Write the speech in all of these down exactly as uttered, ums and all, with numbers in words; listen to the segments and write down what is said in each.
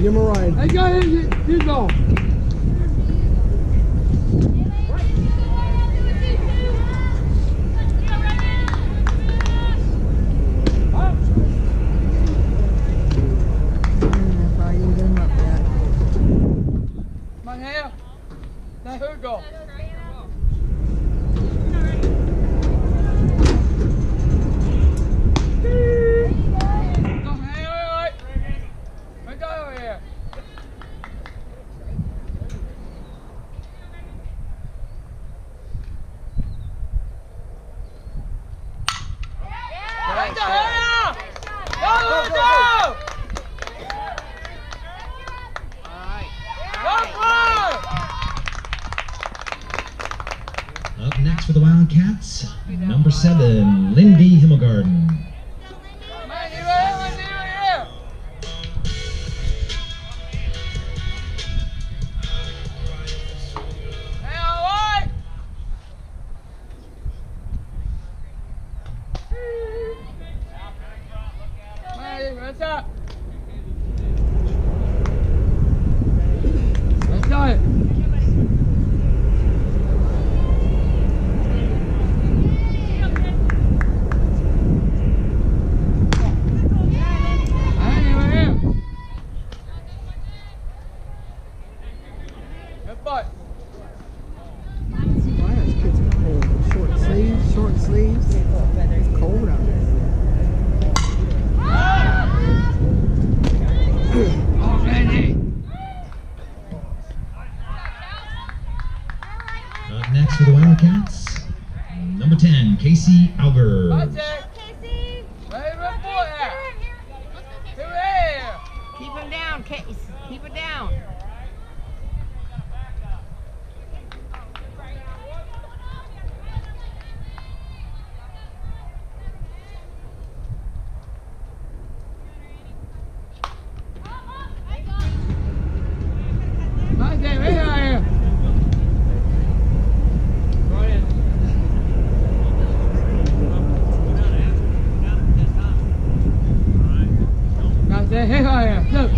Give him a ride. Hey, go ahead. You, you go. Come on here. Now who go? Up next for the Wildcats, number seven, Lindy Himmelgarden. What's up? Let's go. Good boy. Why are these kids cold? Short sleeves, short sleeves. It's cold out there. Up next for the Wildcats, number ten, Casey Alger. Casey! Where the boy at? Here! Keep him down, Case. Keep it down. Here I am. Look.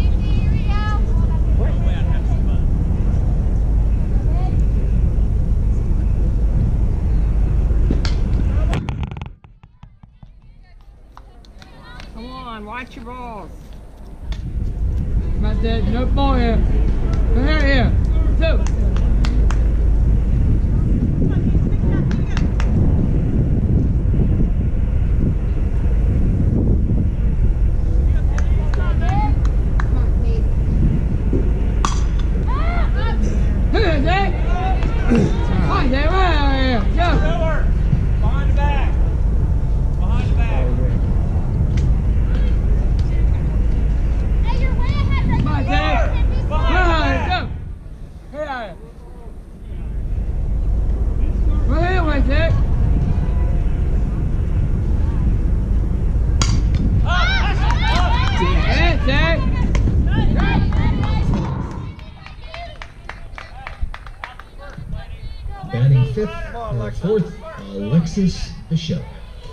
Come on, watch your balls. My dad, no ball here. Come here, here. Two. Batting fifth, or fourth, Alexis Bishop.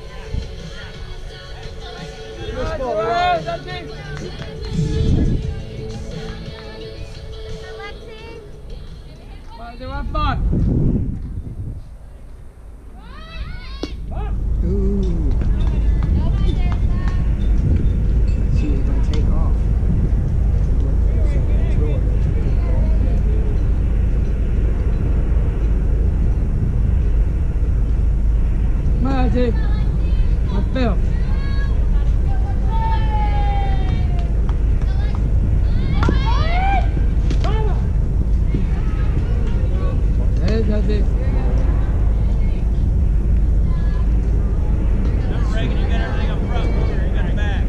Ooh. See if I take off. Magic. I fell. There's that big. Reagan, you got everything up front. You got it back.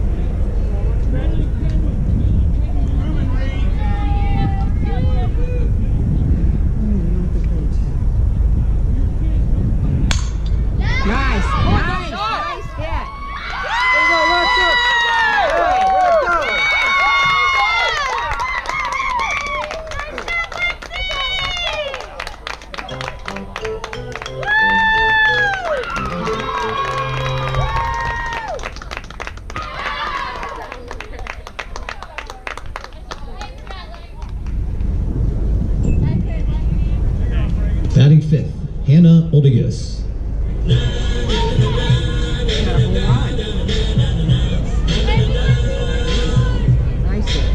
Nice, nice, nice hit. There you go, watch it. Hey, way to go. twenty-fifth, Hannah Oldigus. Nice hit.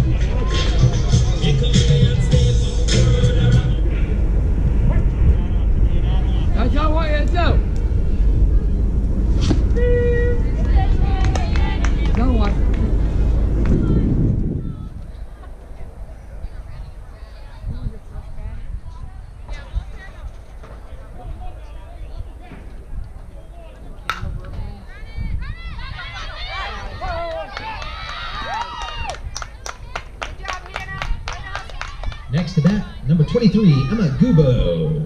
That's all I want you to do. Don't watch. Next to bat, number twenty-three, Emma Gubo.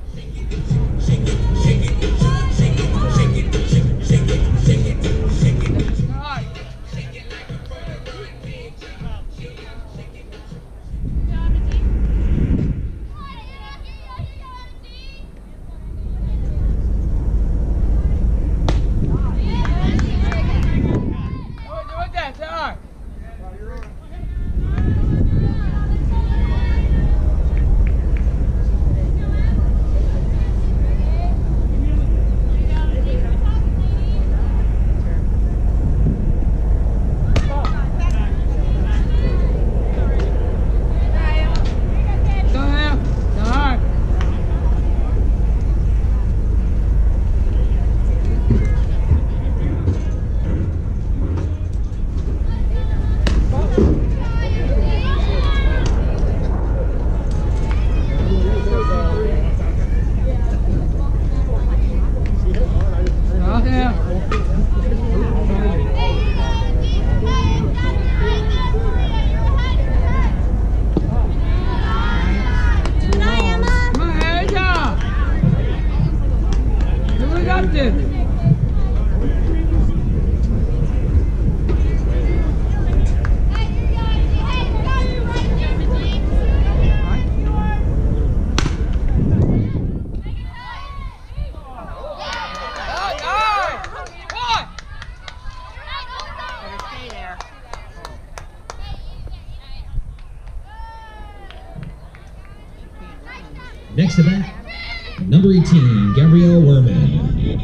Next to bat, number eighteen, Gabrielle Werman.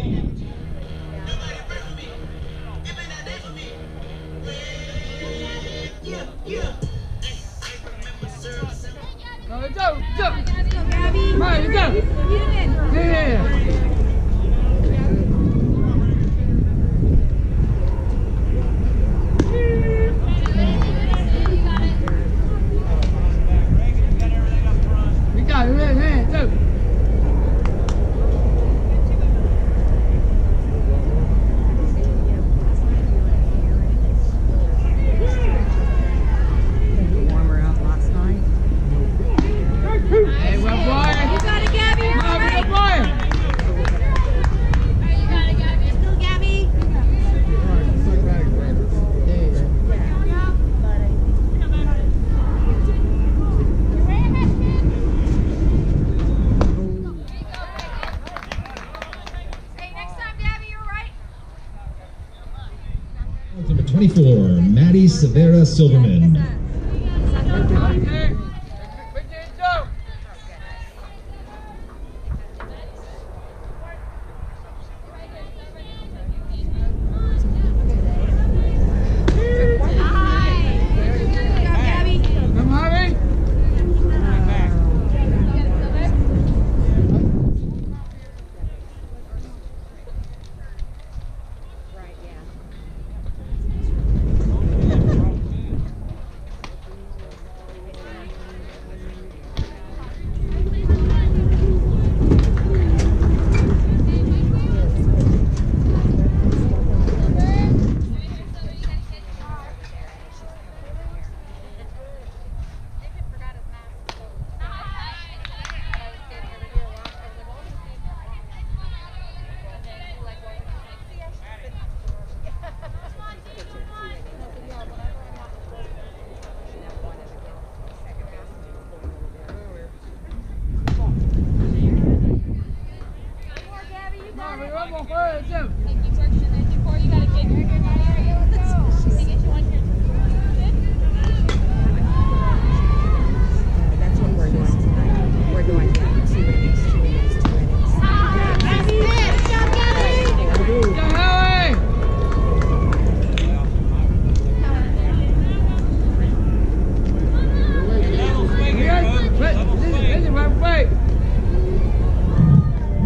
Go, go, go! Right, go! Yeah! We got it, man, man, go! Warmer out last night. Hey, well, boy! You got it, Gabby. You're Come on, right. good boy! You got it, Gabby. Still Gabby. Hey, next time, Gabby, you're right. Number twenty-four, Maddie Severa Silverman. Hey, we did go! Gabby. Come on, Harvey!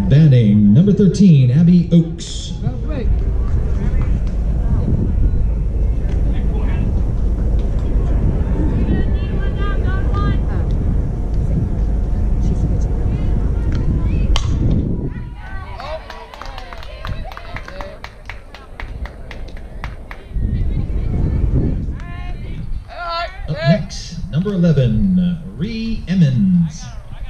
Batting, number thirteen, Abby Oaks. Go quick. Up next, number eleven, uh, Ree Emmons.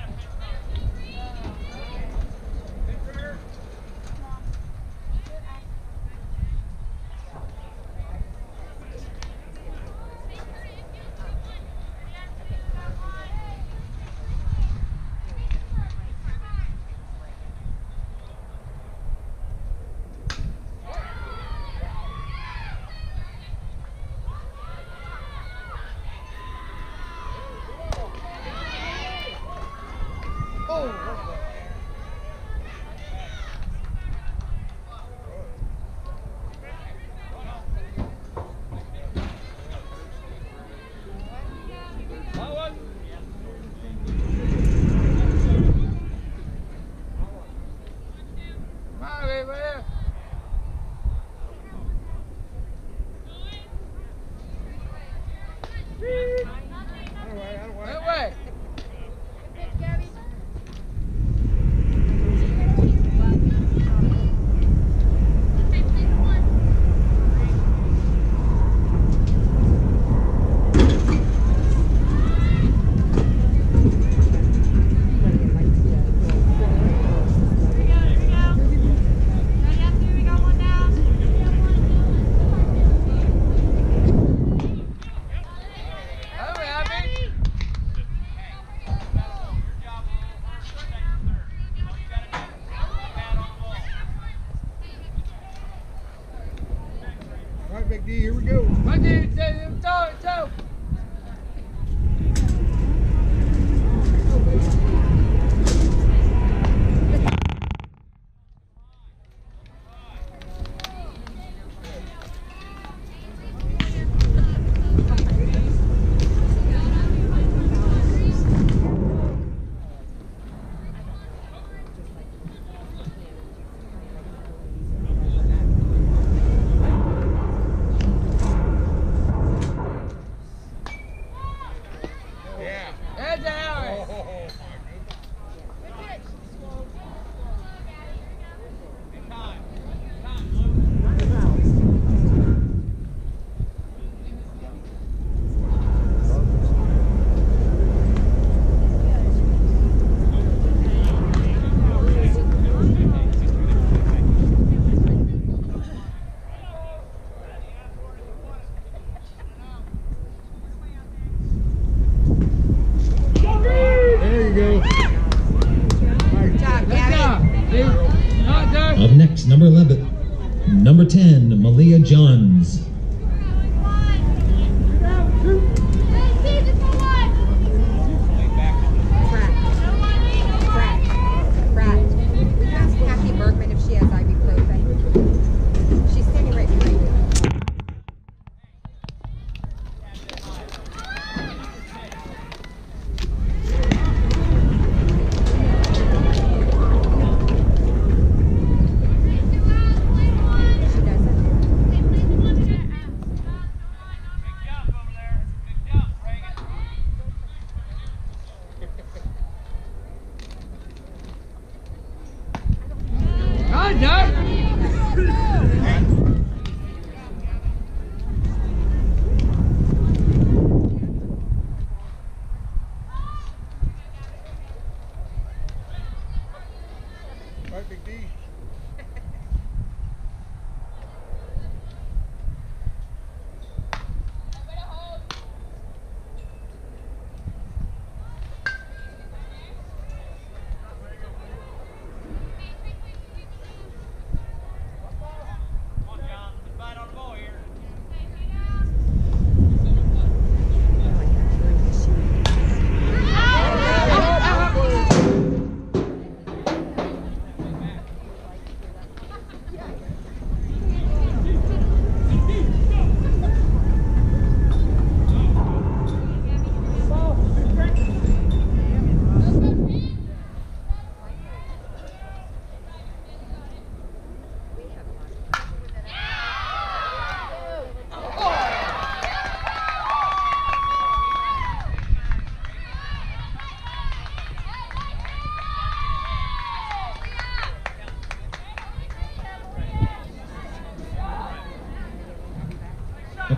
Big D, here we go. One, two, three, go, go. Head down. Up next, number eleven, number ten, Malia Johns. Kathy Bergman if she has ibuprofen. She's standing right behind you. Right, Big D.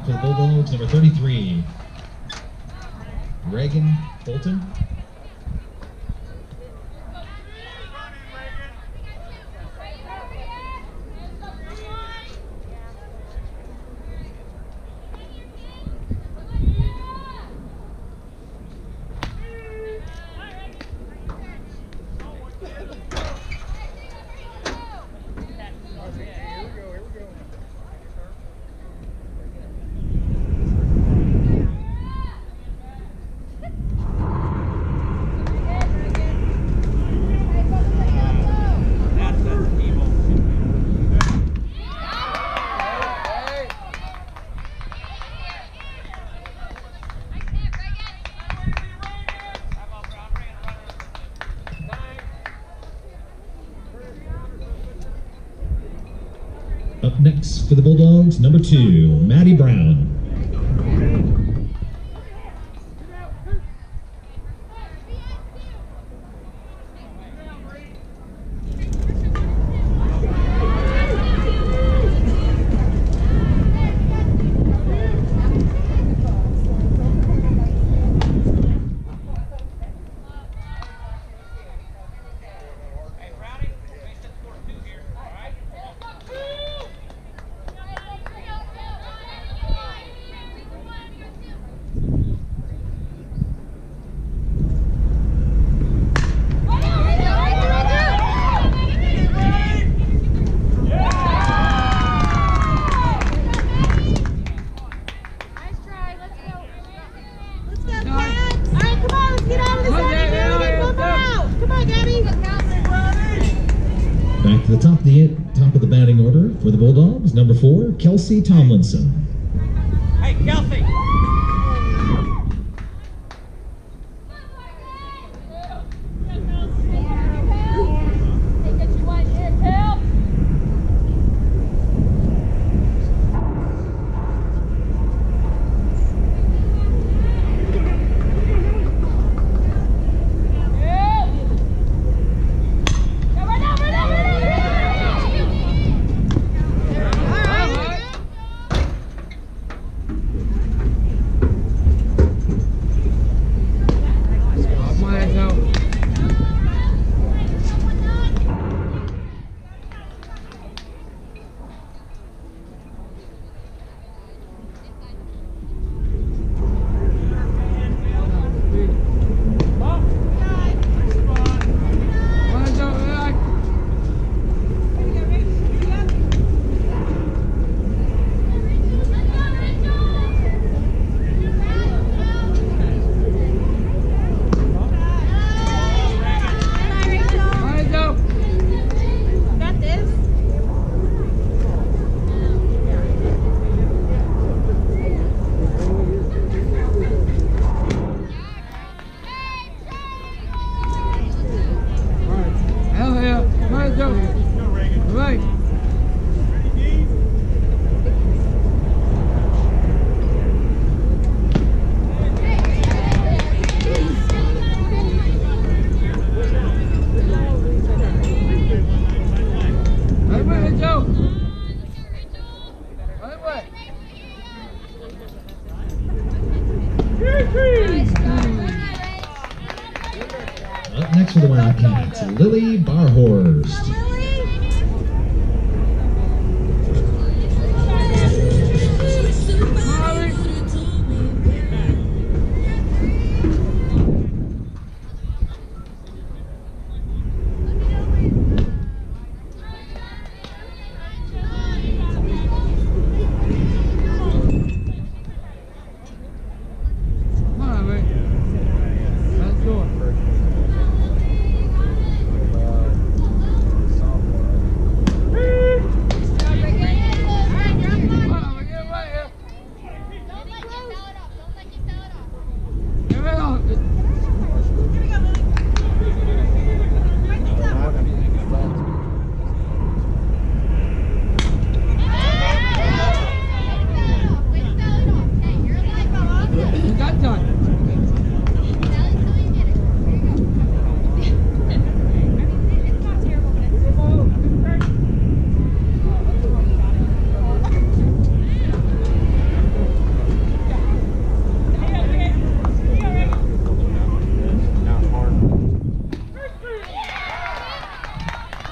back for the Bulldogs, number thirty-three, Reagan Bolton. Up next for the Bulldogs, number two, Maddie Brown. Back to the top of the top of the batting order for the Bulldogs, number four, Kelsey Tomlinson. Hey, Kelsey! Up next for the Wildcats, Lily Barhorst. Let's go.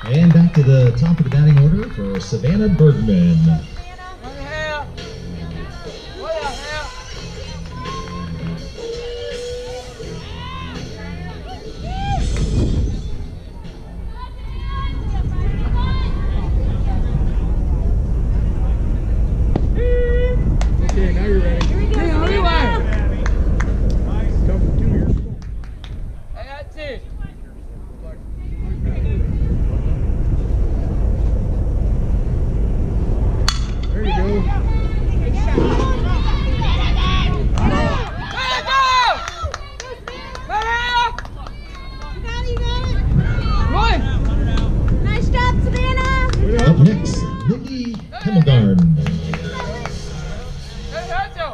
And back to the top of the batting order for Savannah Bergman. What the hell? What the hell? Okay, now you're ready. Hey, anyway. Come from two years. Hey, that's it. There you go. Hey, go! Hey, You got it, you got it. Run! Nice job, Savannah. Up next, Lindy Hemmelgarn. Hey, that's it.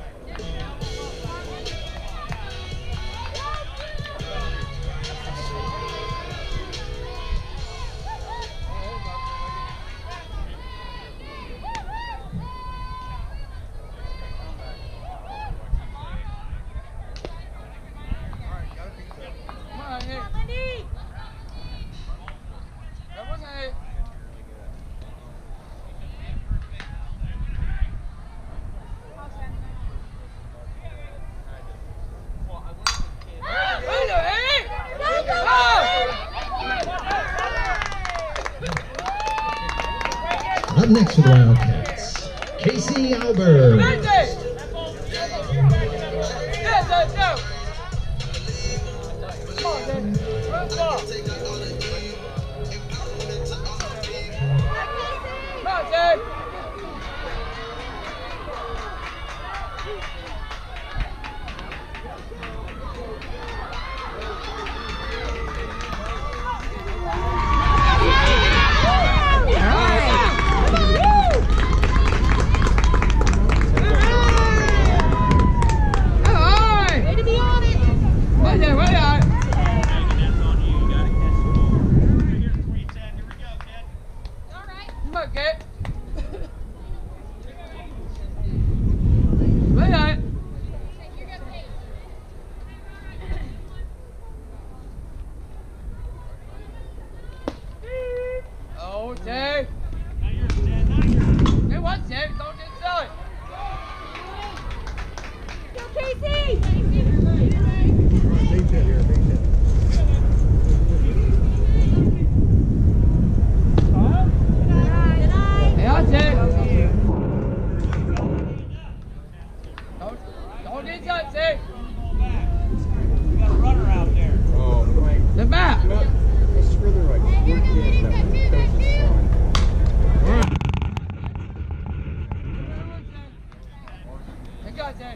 Come on, hey. Lindy. That wasn't it. Hey, hey! Up next for the Wildcats, Casey Albert. Lindsay! Yes, let's go! Come on, Dave. Run the ball. Come on, Dave. Hey! Way to be on it. Right there, right there. All right. Come on, Kate. Right there. You're good, Kate. Oh, Dave. Hey, what, Dave? Don't get silly. Go, Casey. Base hit here, base hit. Good eye. Hey, I'll take. Don't, don't get shot, Dave. We got a runner out there. Oh, Mike. The back. It's further right. Hey, here we go. Here we go. Two, two, two. Hey, go, Dave.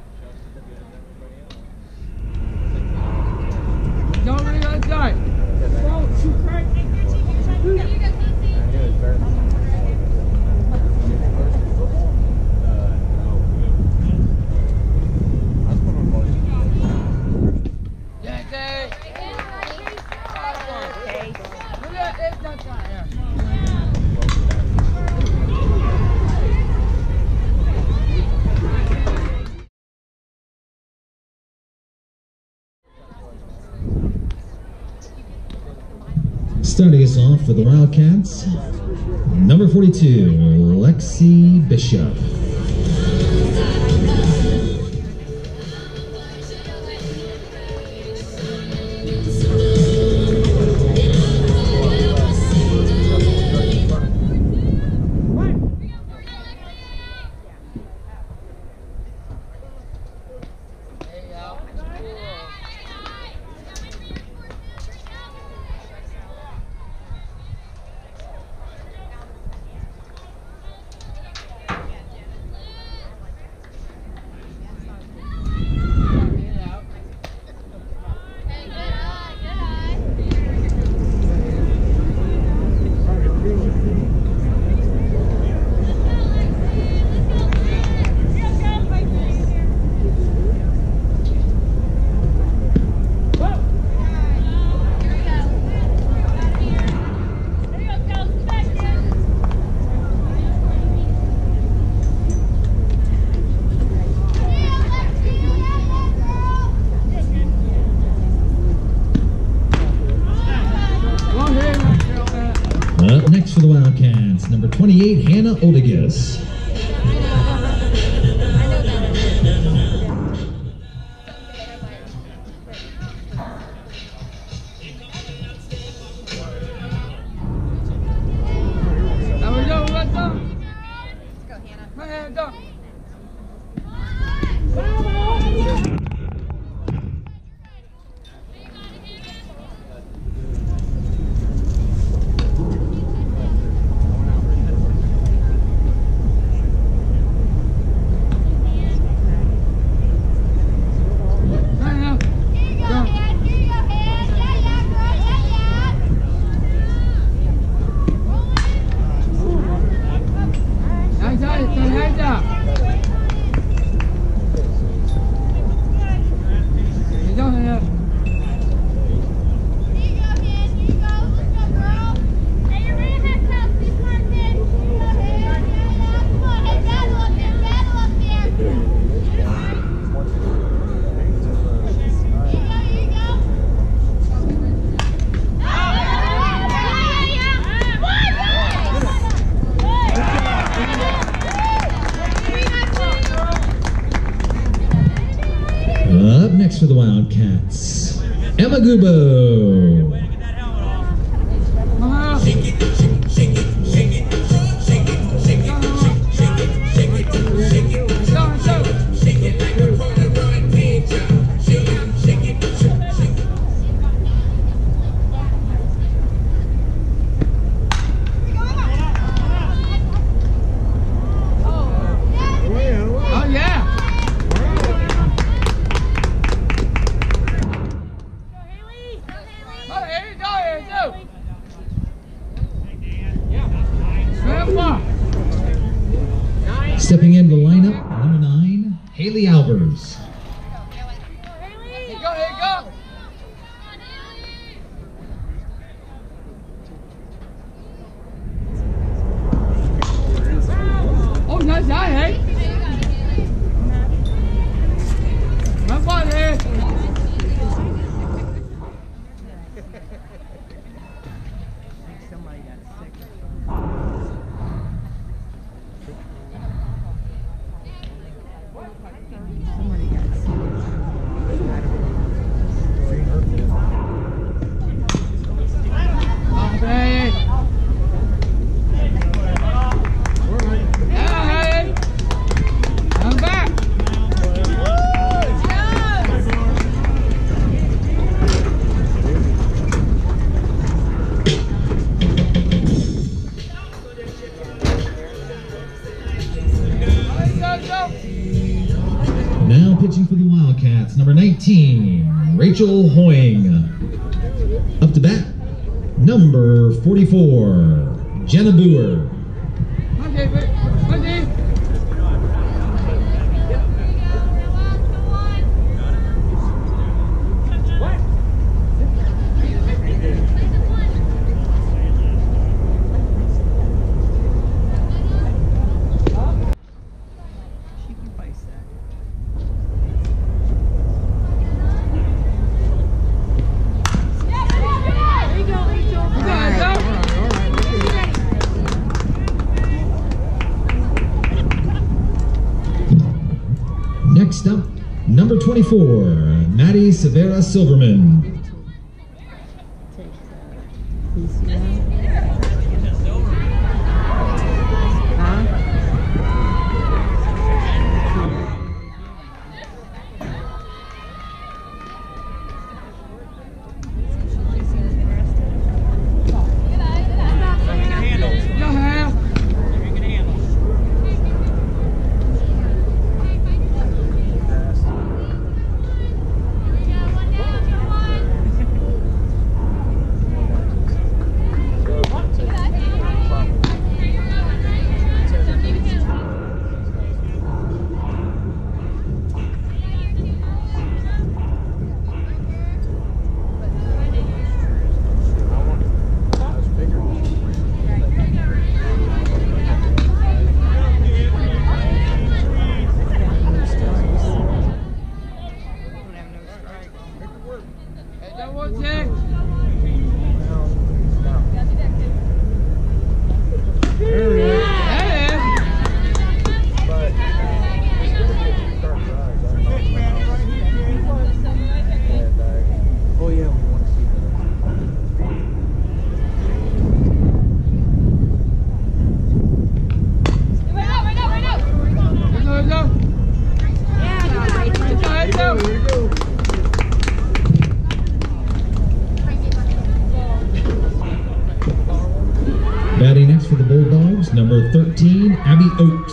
Don't really go inside. Here you go, Casey. Yeah, Dave. Okay. Look at this, that's not here. Starting us off for the Wildcats, number forty-two, Lexi Bishop. Hey, Al. Up next for the Wildcats, number twenty-eight, Hannah Odegas. Now we go, let's go. Let's go, Hannah. My hands up. Up next for the Wildcats, Emma Gubo. Get that helmet off. Uh-huh. Shake it, shake, shake it, shake it, shake it, shake it, shake it, shake it, shake it, shake it like a Polaroid picture. Shake it, shake it, shake it, shake it. Oh yeah. Oh, here you go, here you go. Grandpa. Stepping into the lineup, number nine, Haley Albers. Here you go, here you go. Oh, nice eye, hey. Grandpa here. Somebody got sick. Somebody got sick. Oh, hey. Yeah, hey. I'm back. Go, go. Now pitching for the Wildcats, number nineteen, Rachel Hoying. Up to bat, number forty-four, Jenna Boer. Monday, Monday. She can face that. Next up, number twenty-four, Maddie Severa Silverman. Take the P C out. Huh? Go ahead. One, two, Batting next for the Bulldogs, number thirteen, Abby Oakes.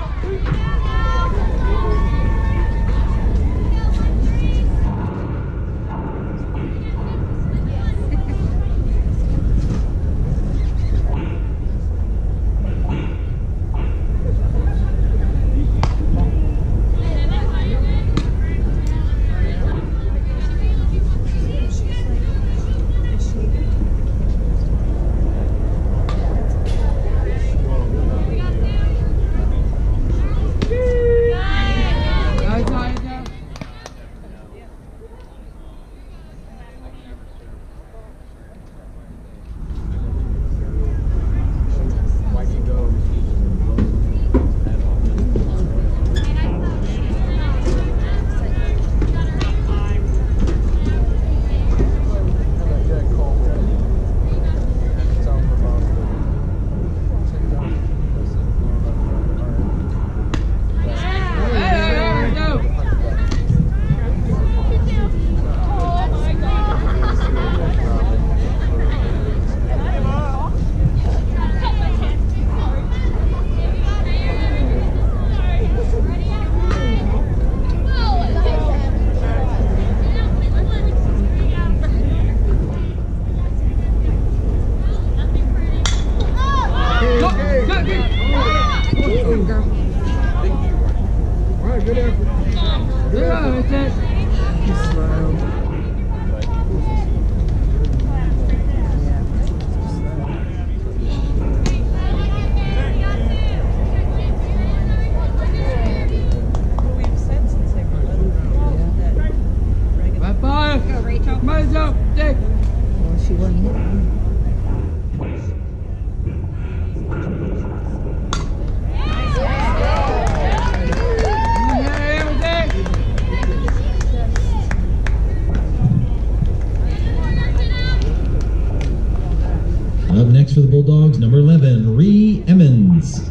Up next for the Bulldogs, number eleven, Ree Emmons.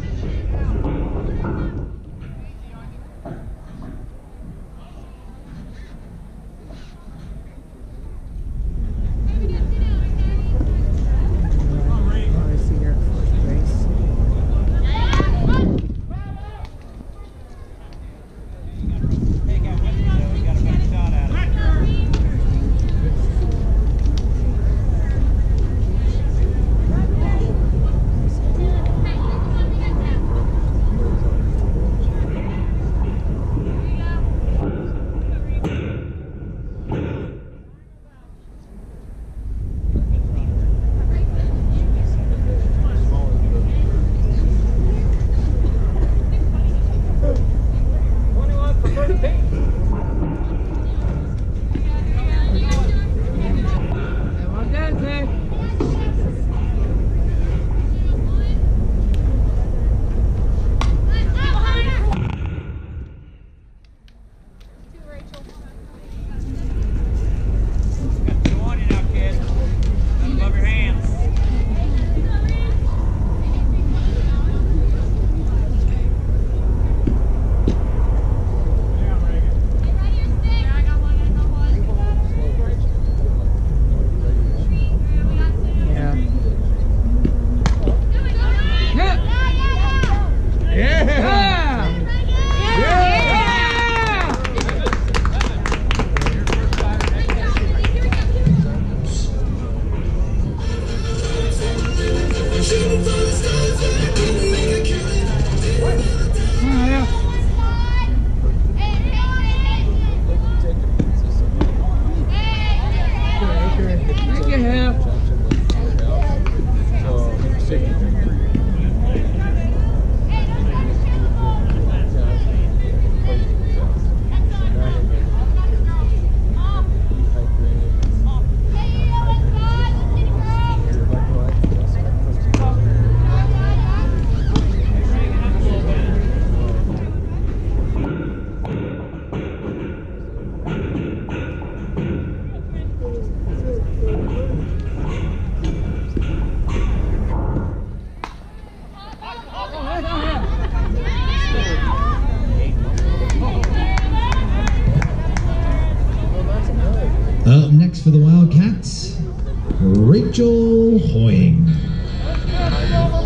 Up next for the Wildcats, Rachel Hoying.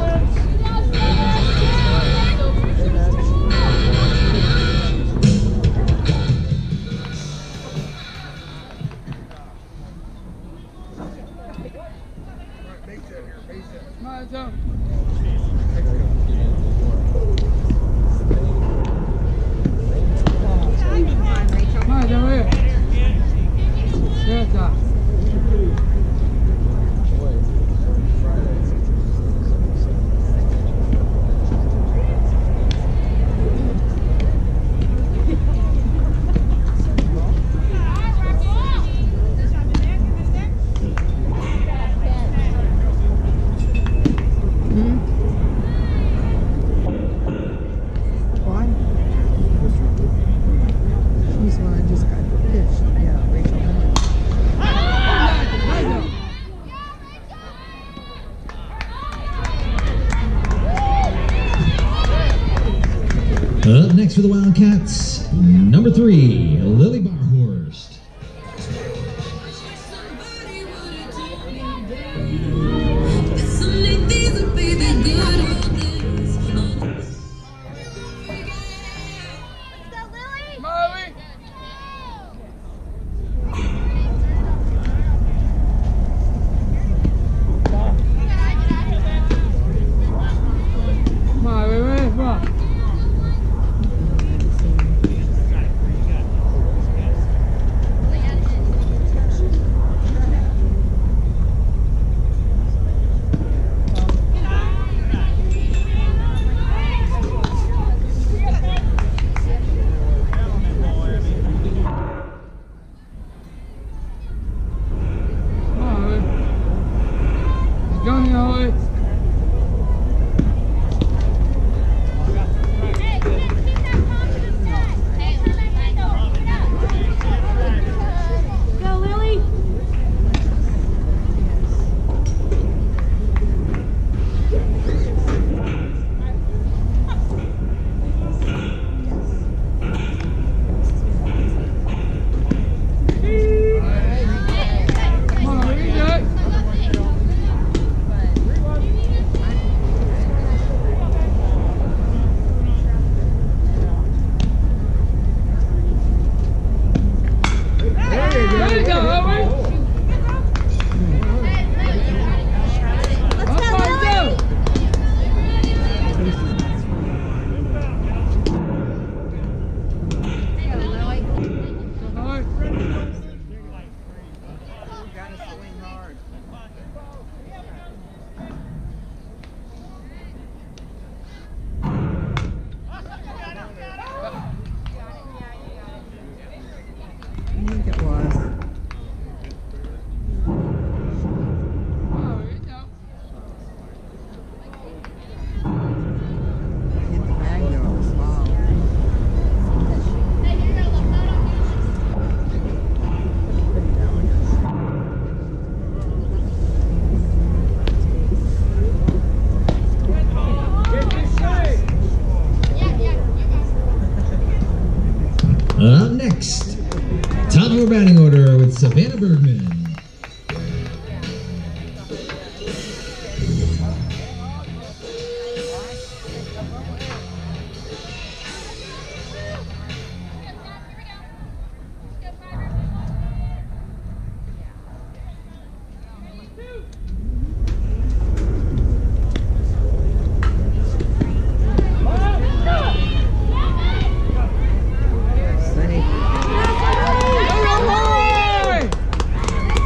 My turn. Come on, Rachel. My turn here. Yes, sir. Why? She's the one that just got pitched. Yeah, Rachel. Up next for the Wildcats, number three, Lily Barhorst. Molly. Molly, where you from? Molly. Johnny Holly. Go, Lily. Molly, you good? There you go, Holly. Up on two. Holly. I think it was. Molly, you go. Hit the bag though, it was foul. Up next, top of our batting order with Savannah Bergman. Sunny. Holly.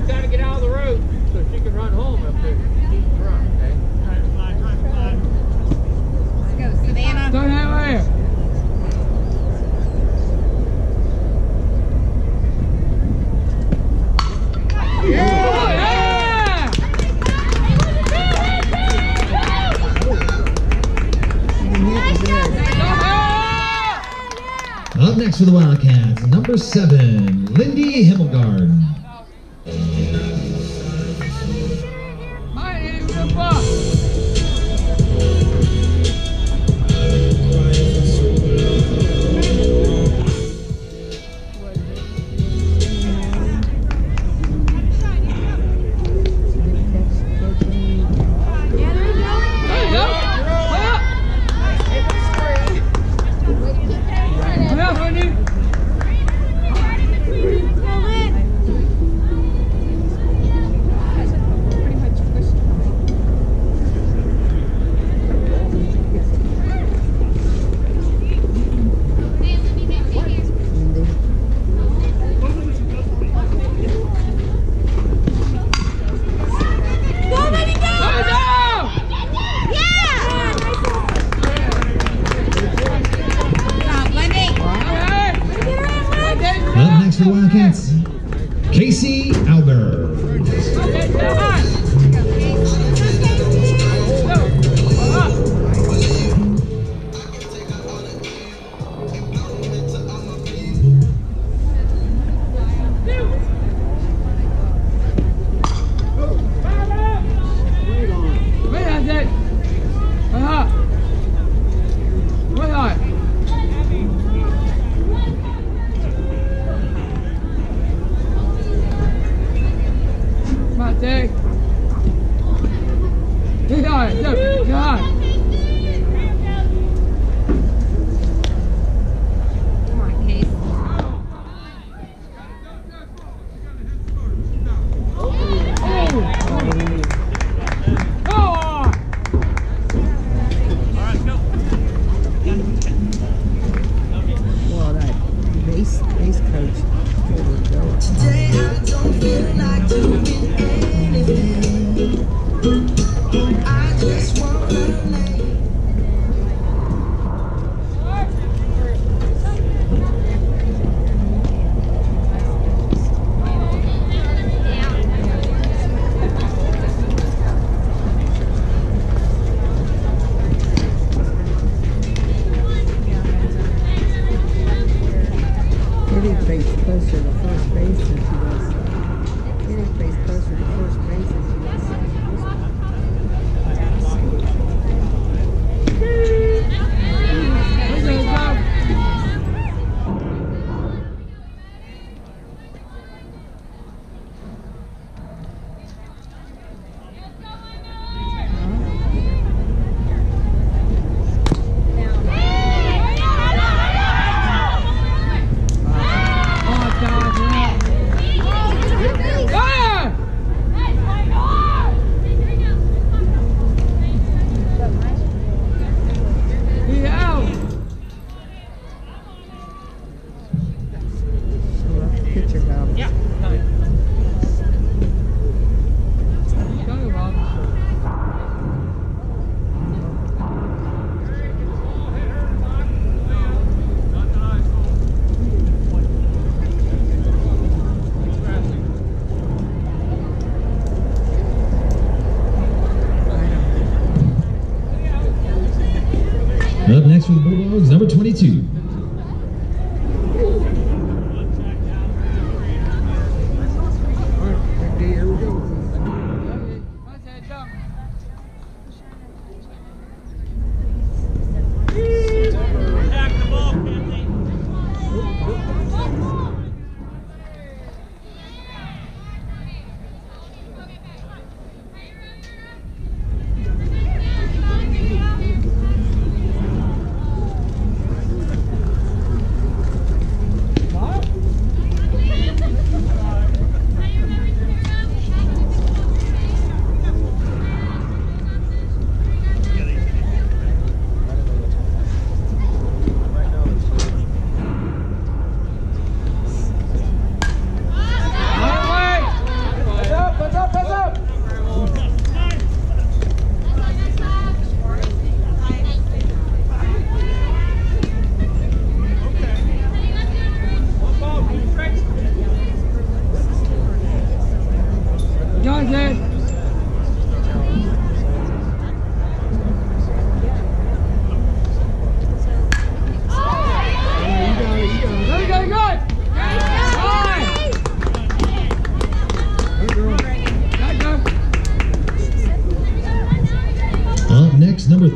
got to get out of the road so she can run home up there. Run, okay? Let's go, Savannah. Don't have air. Up next for the Wildcats, number seven, Lindy Himmelgard. My name is Bob. Up next for the Wildcats, Casey Albert. Take. Get on, look, get on. Come on, Case. Go on. Well, that base, base coach told her to go. Today I don't feel like doing anything. I just wanna lay. Kitty faced closer to first base than she was. Kitty faced closer to first base than she was. Pitcher valve. Yeah. Up next for the Bulldogs, number twenty-two. Here we go.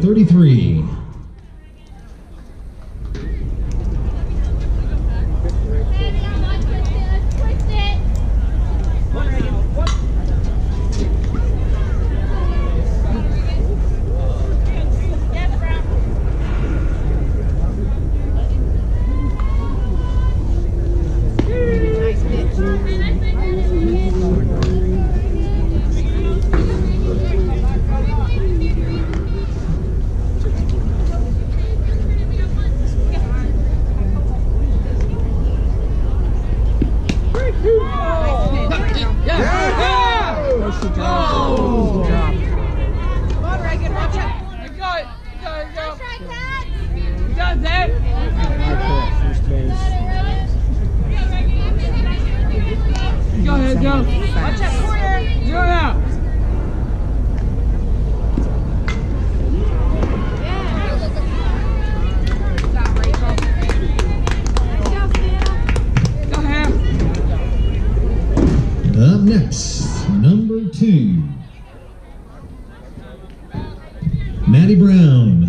thirty-three. Up next, number two, Maddie Brown.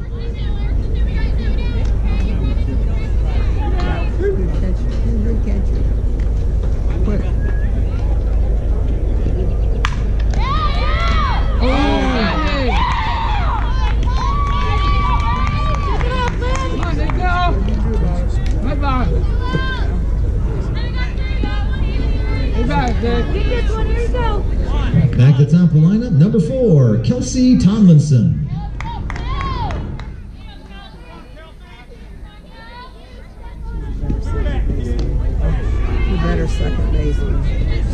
Back to the top of the lineup, number four, Kelsey Tomlinson. You better second baseman.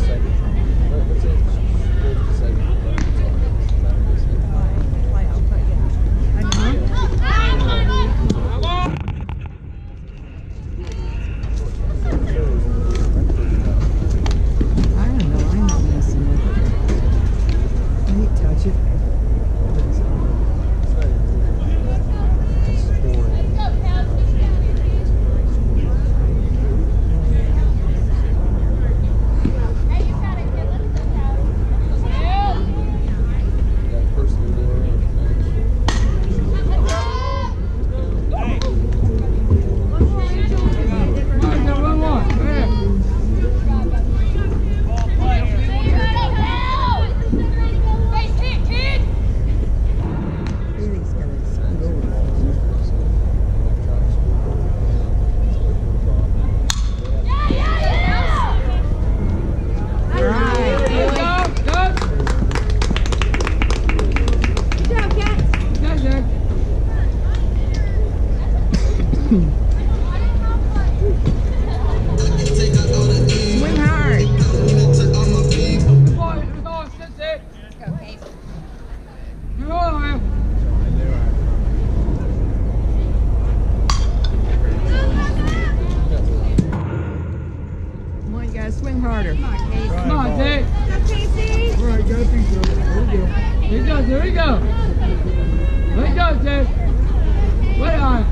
Swing harder. Come on, Casey. Come on, Jake. Casey. All right, got a piece of it. Here we go. Here we go. Here we go, Jake. Wait on.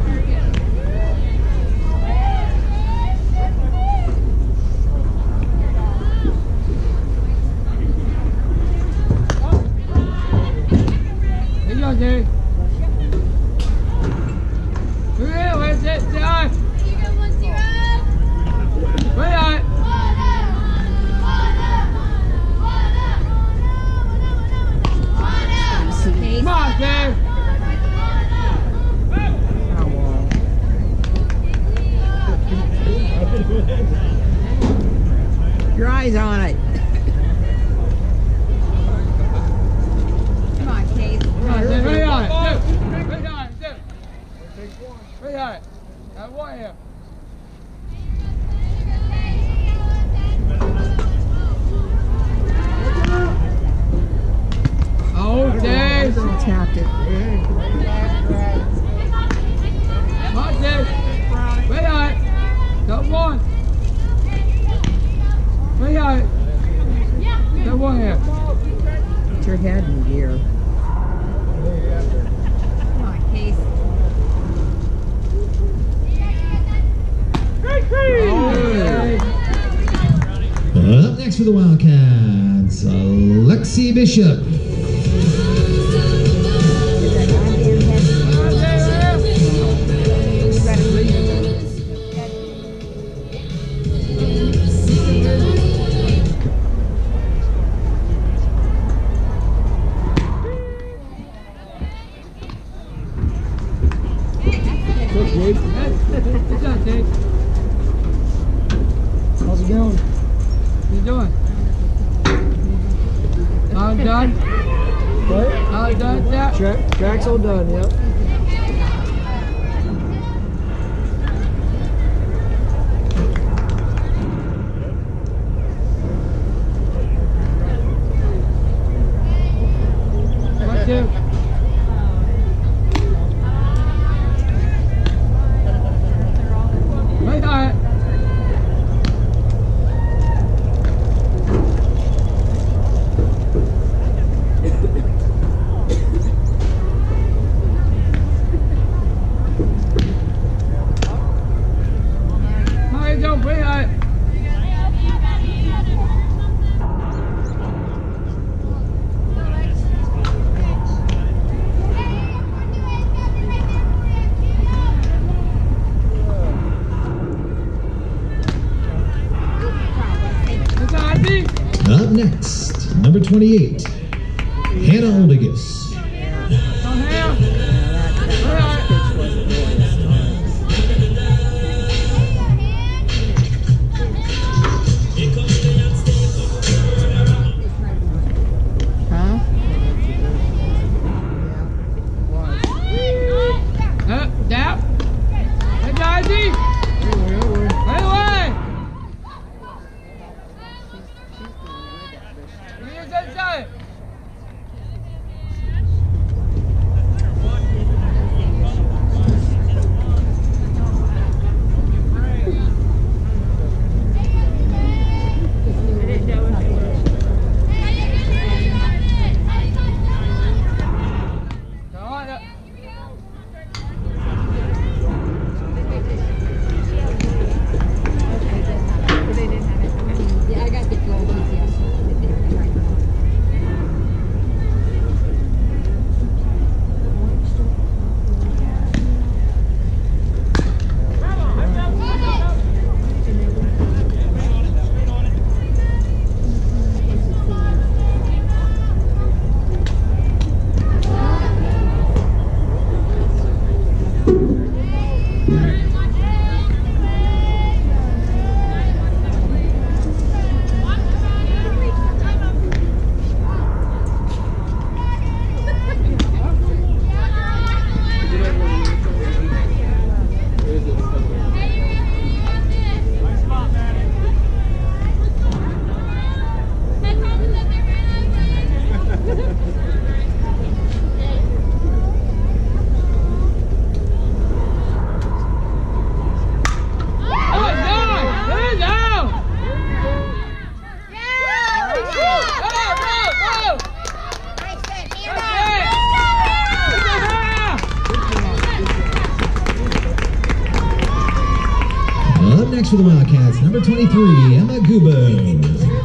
Here you go, Jake. Here, where's it? Stay on. Wait on. Come on, Dave. Your eyes on it. Come on, Casey. Come on, Dave. Wait on it. Dave. Wait on it. Dave. Wait on it. I want you. Oh, Dave. Tapped it. Come on, Dave. Wait on it. Don't want. Wait on it. Don't want here. Put your head in gear. Come on, Casey. Oh. Up next for the Wildcats, Lexi Bishop. Get that goddamn you doing? What you doing? All done? What? All done, Jack? Track, track's all done, yep. One, two. Wait on it. Hurry, don't wait on it. It's Andy. Up next, number twenty-eight, Hannah Oldigus. Come here. Wait on it. Huh? Up, down. It's Andy. Right away. Here's that side. Go on up. Yeah, I got the flow G P S. Up next for the Wildcats, number twenty-three, Emma Gubo.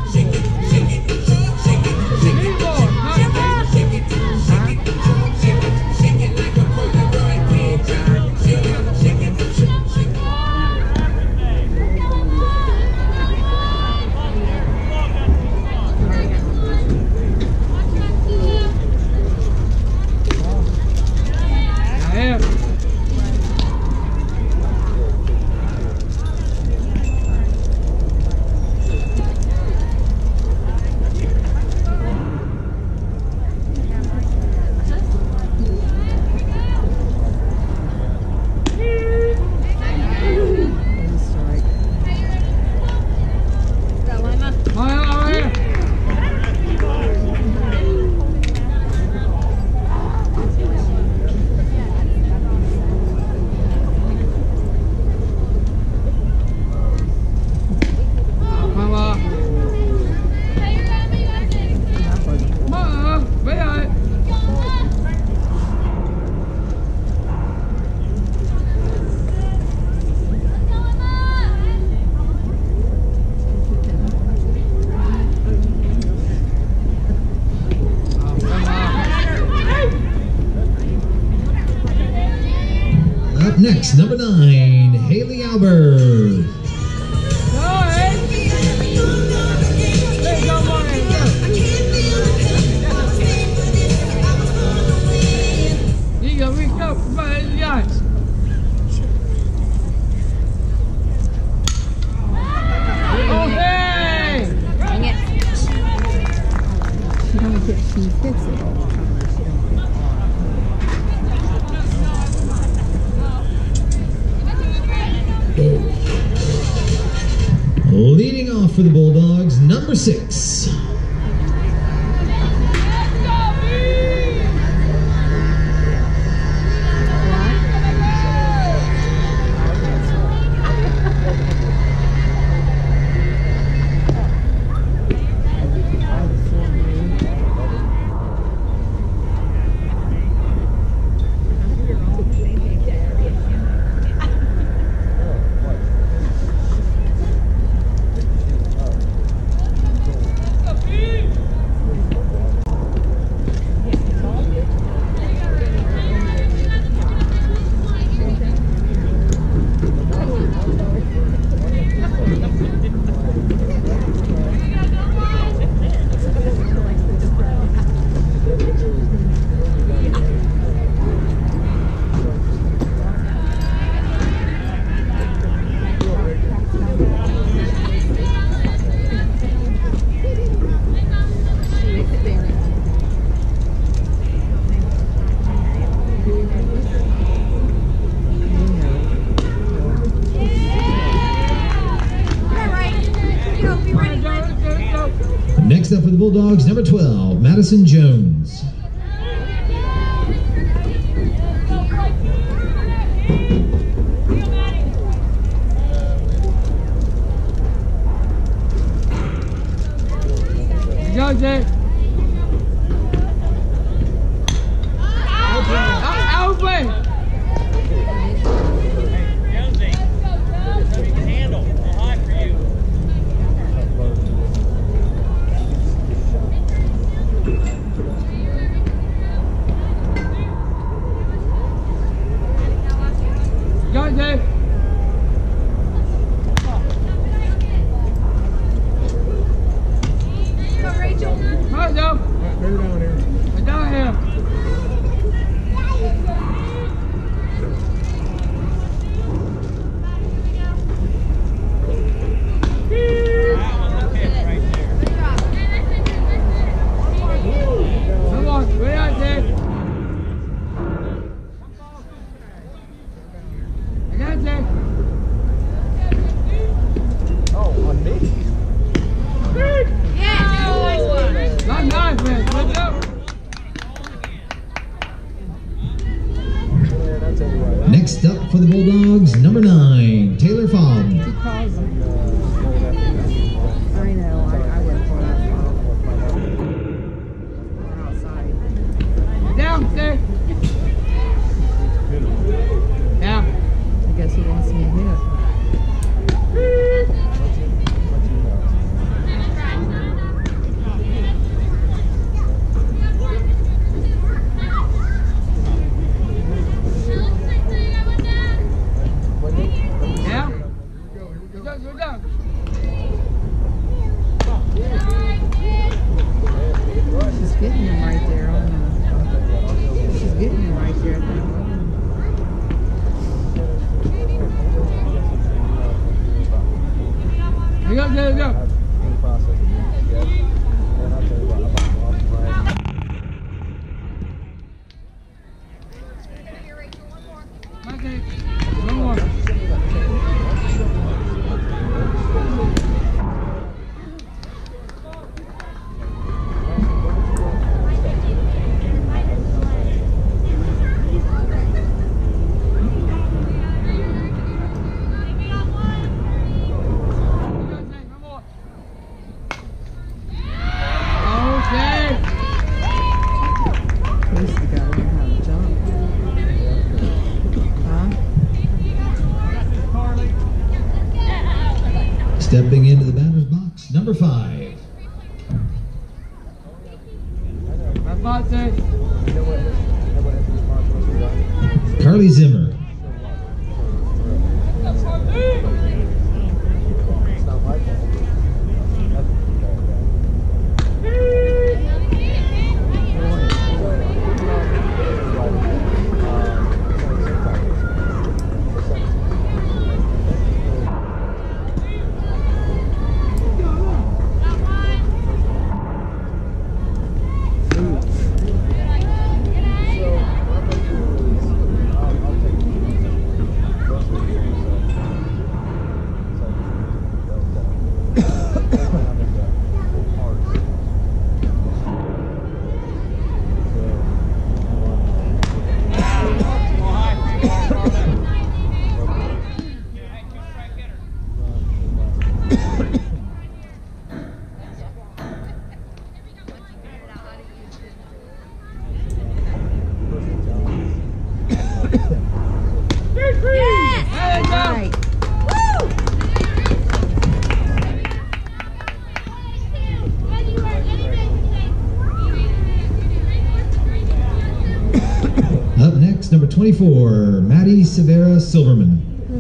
Up next, number nine, Haley Albert. Oh, hit, she hits it all the time. She don't hit hard. Leading off for the Bulldogs, number six. Next up for the Bulldogs, number twelve, Madison Jones. Go, Jay. Out, play. Handle. How high for you? Go, Jay. Go, Rachel. Come on, Joe. They're down here. We're down here. Come on, way out there. I got you. Oh, on me? Yeah, nice one. Not nice, man. Let's go. Yeah, that's everywhere. Next up for the Bulldogs, number nine, Taylor Fogg. He calls it. I know, I, I went for that foul. We're outside. Down, stay. Down. I guess he wants me to hit. Down. Here we go, here we go. She's getting him right there on the. She's getting him right there at that button. Here we go, here we go. In process. Yes. And I'll tell you what, I'm off right. Okay. One more. Okay. Lucy got to learn how to jump. Huh? Stepping into the batter's box, number five. My fault, sir. You know what? You know what his responsibility is? Carly Zimmer. It's not my fault. Nothing to do with that. twenty-four, Maddie Severa Silverman.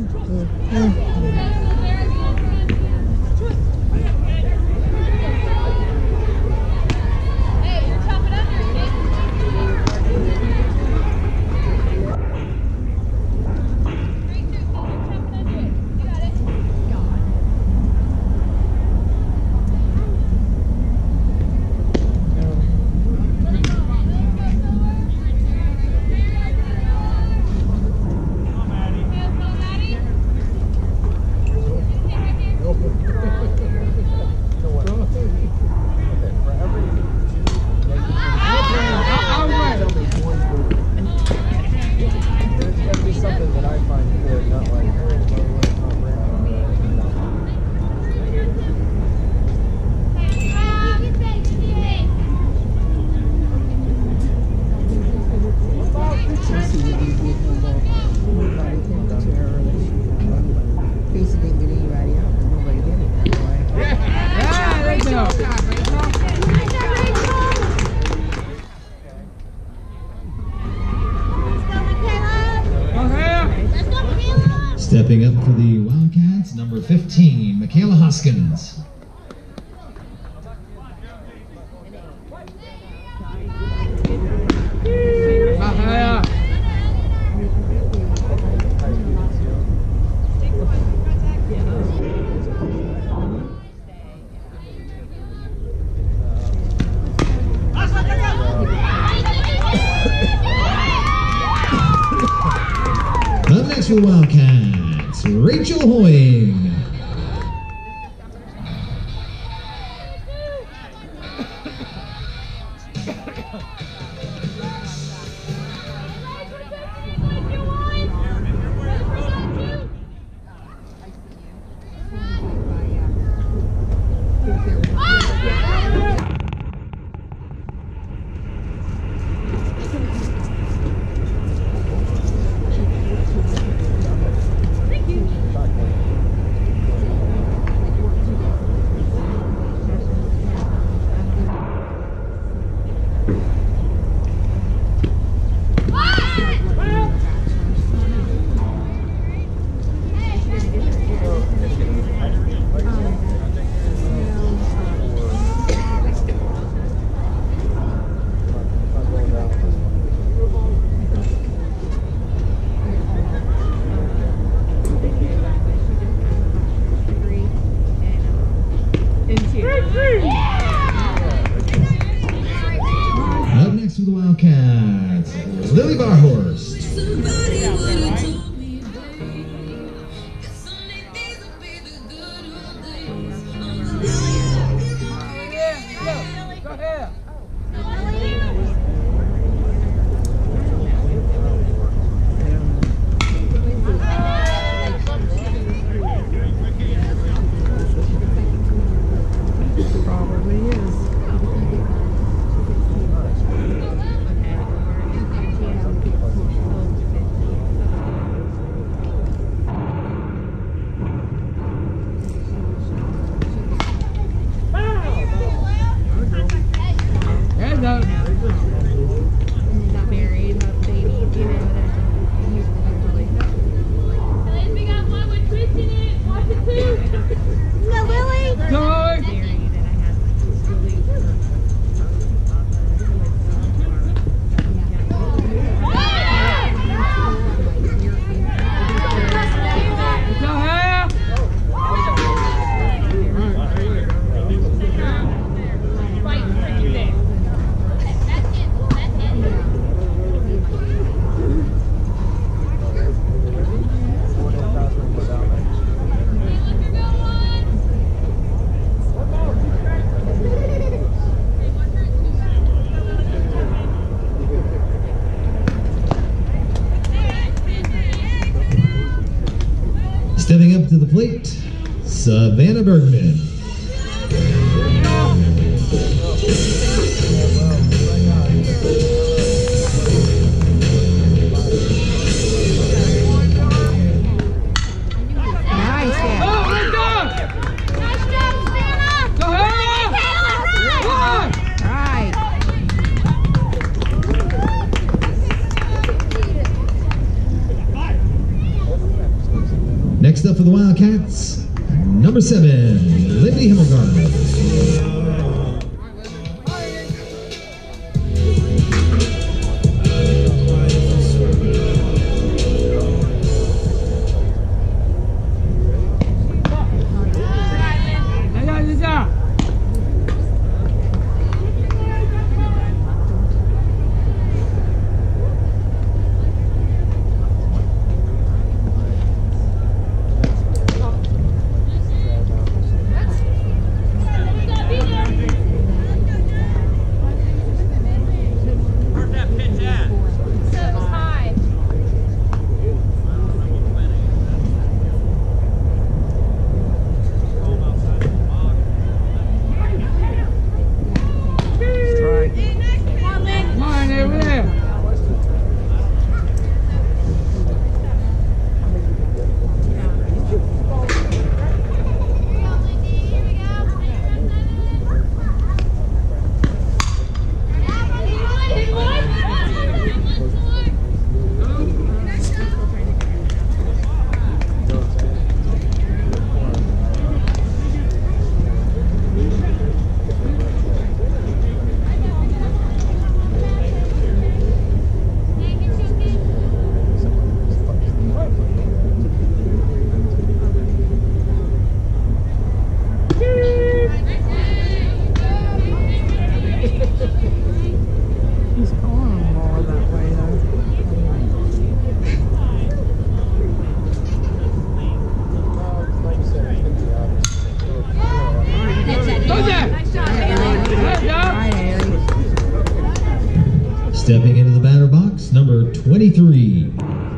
Stepping up for the Wildcats, number fifteen, Michaela Hoskins. Up next for the Wildcats, Rachel Hoying. Up next for the Wildcats, Lily Barhorst. Probably is. Hands up. Not married, not babies, you know, that usually We got one with twist in it. Watch it too. No, Lily! Sorry. Married, and I had really Go ahead. Right freaking there. That's it. That's it. Hey, look, you're going one. Stepping up to the plate, Savannah Bergman. Nice, yeah. Oh, let's go. Nice job, Savannah. Go ahead. One. Right. for the Wildcats, number seven, Lindy Himmelgarn. Stepping into the batter box, number twenty-three.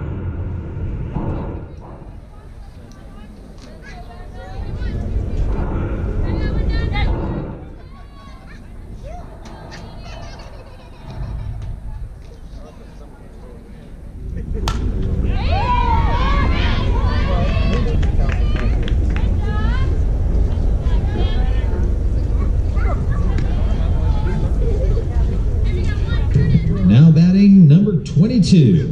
Now batting, number twenty-two.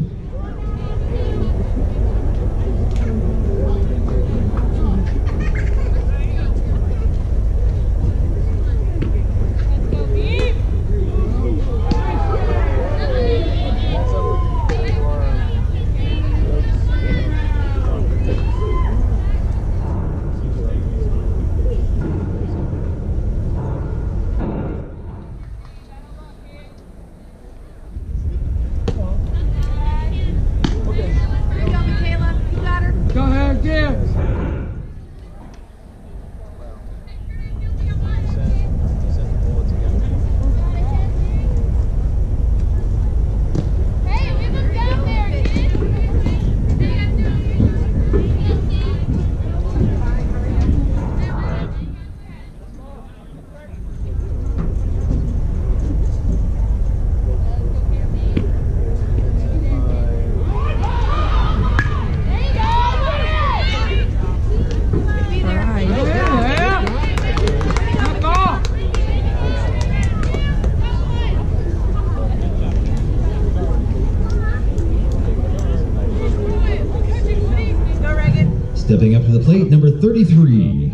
Stepping up to the plate, number thirty-three.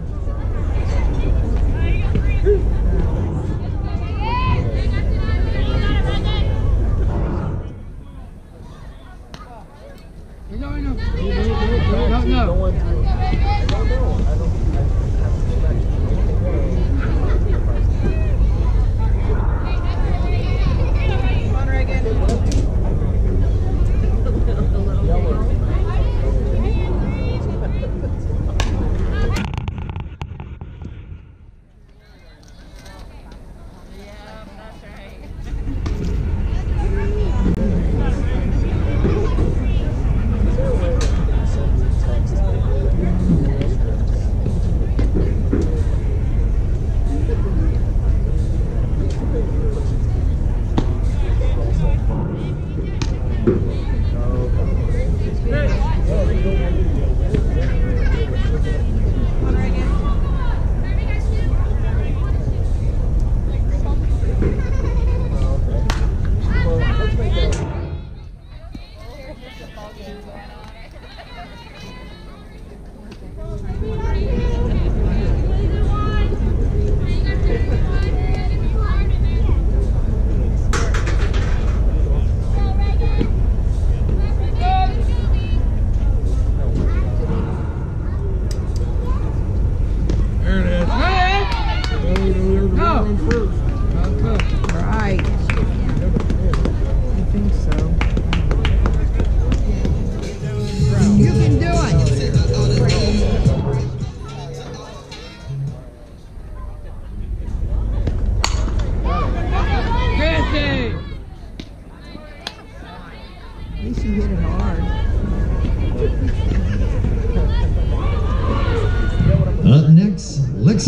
No, no.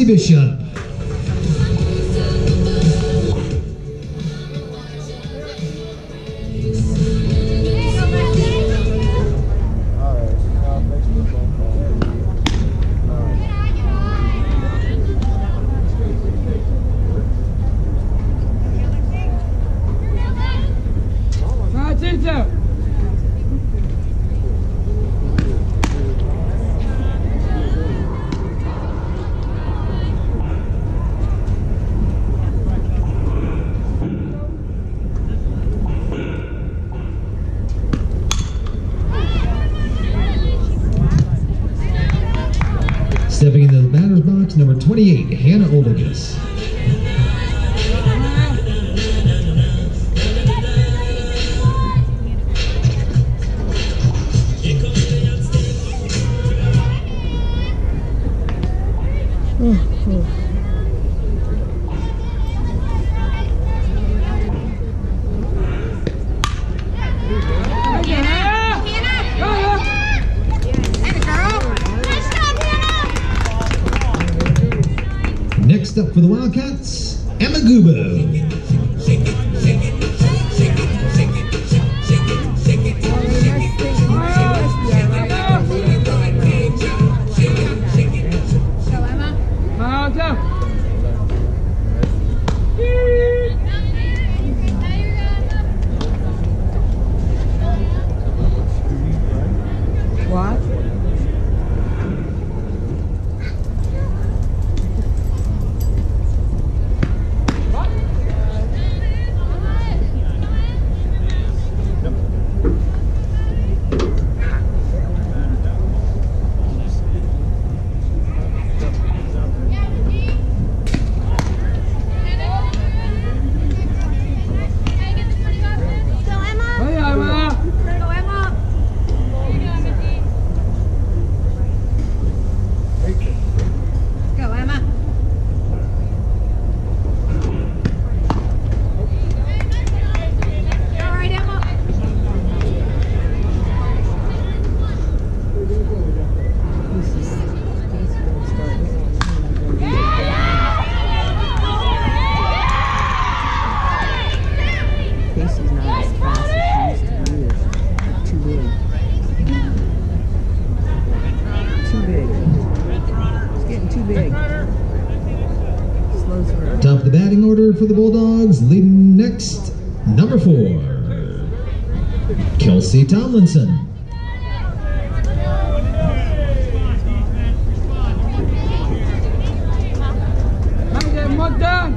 Casey Bishop. Alright, uh, thanks for the phone call. Alright. Right, Tito. Stepping into the batter's box, number twenty-eight, Hannah Oldigas. Oh, oh. Next up for the Wildcats, Emma Gubo. Miles up. What? Hey, Emma. Go, Emma. All right, Emma. This is Casey gonna start hitting. Casey's not as fast as she used to be. Too big. Too big. It's getting too big. Slows her. Top of the batting order for the Bulldogs, leading next, number four, Kelsey Tomlinson. Hang that mud down.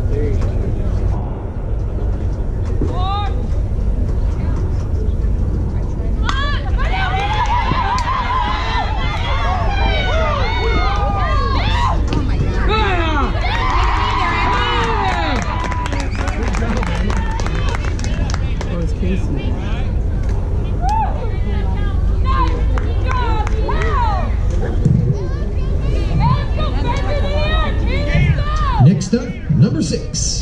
Oh, it's Casey. Next up, number six,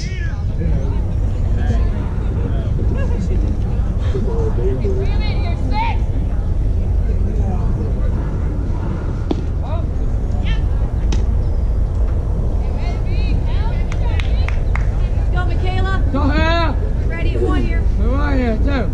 Go, Michaela. Go here. Ready at one here. Where are you? Two.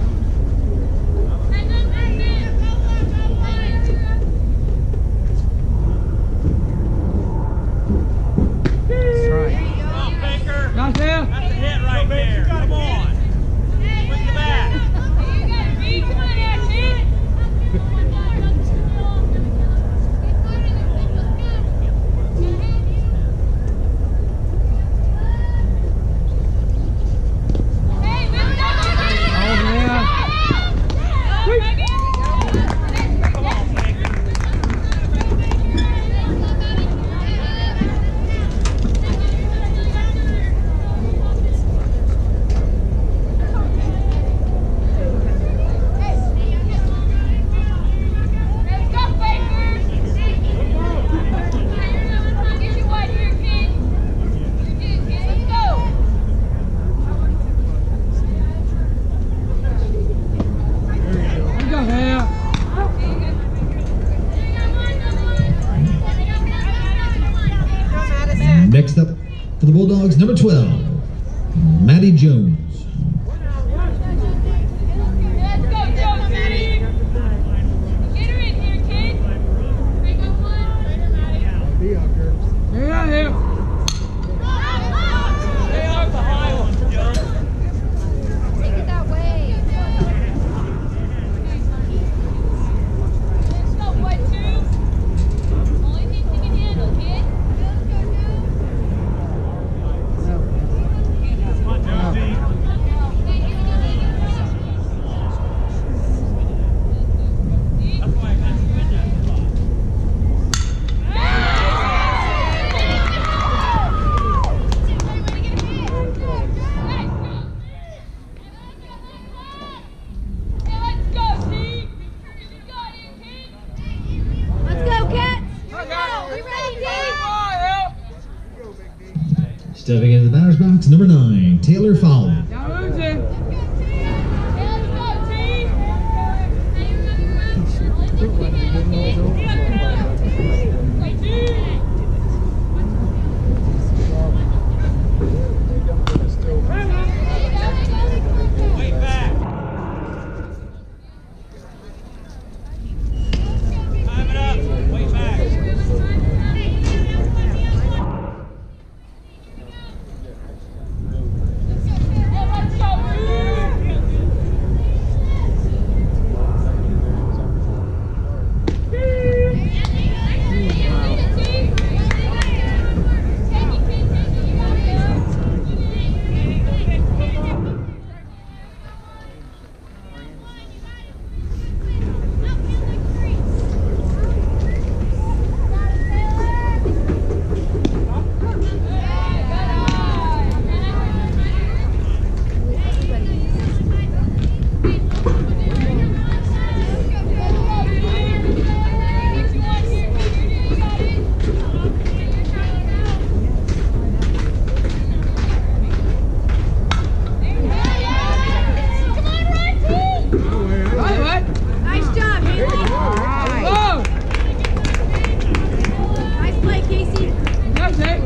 That's right. Come on, Baker. That's here. That's a hit right there. Come on. Swing the bat. For the Bulldogs, number twelve, Maddie Jones. Let's go, Josie! Get her in here, kid. Bring up one. Be up here. Stay out here. Stay off the high one, Joe. Take it that way. Let's go, one, two. Only thing you can handle, kid. Come on, Josie. That's why I got you in that spot. Hey, let's go, team. You got it, kid. Let's go, Cats. I got We it. ready, Come Dave? on, Hill. Stepping into the batter's box, number nine, Taylor Fowler. Now who's in? Hey, let's go, team. Look like they're getting those over. Hey, team. Way back. Time it up. Way back. Hey, let's go, Right, what? Nice job, Haley. Whoa! Nice play, Casey. That's it.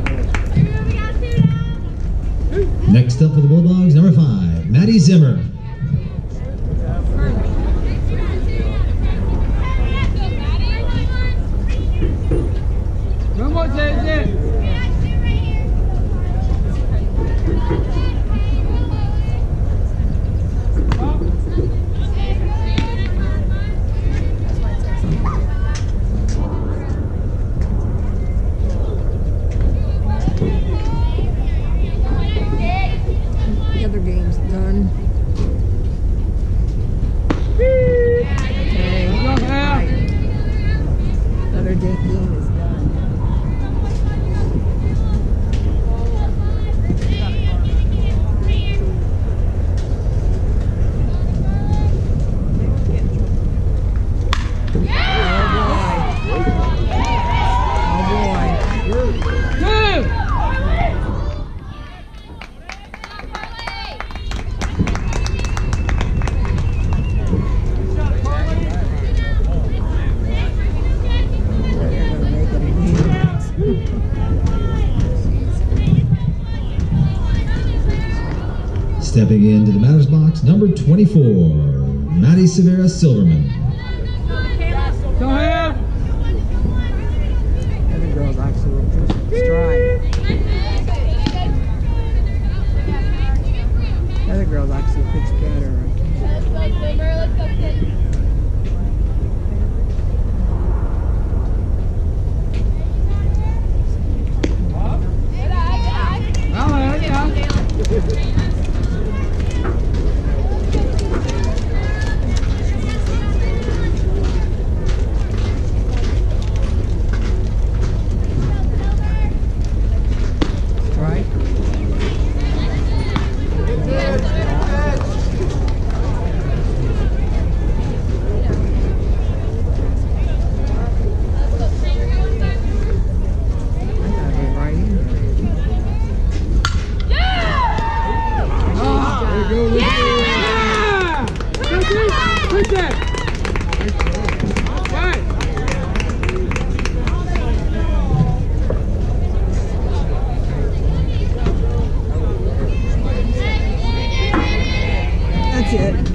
Next up for the Bulldogs, number five, Maddie Zimmer. One more chance in. The other game's done. Okay. Go, Hill. Right. The other day game is done. Two. They're gonna make it again. Stepping into the batter's box, number twenty-four, Maddie Severa Silverman. Go, Hill. The other girls actually were pushed stride. The other girls actually pitched better. Let's go, Boomer. Let's go, kid. Good eye, good eye. All right, yeah. That's it.